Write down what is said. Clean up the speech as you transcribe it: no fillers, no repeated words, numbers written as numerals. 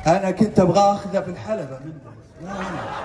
انا كنت ابغى اخذه في الحلبة منه. لا